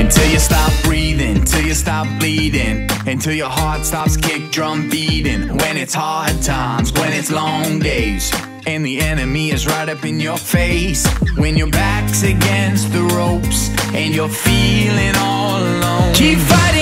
Until you stop breathing, till you stop bleeding, until your heart stops kick drum beating. When it's hard times, when it's long days, and the enemy is right up in your face. When your back's against the ropes and you're feeling all alone, keep fighting.